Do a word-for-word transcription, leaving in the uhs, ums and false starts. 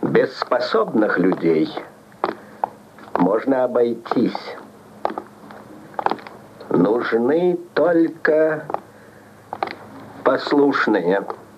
Без способных людей можно обойтись. Нужны только послушные.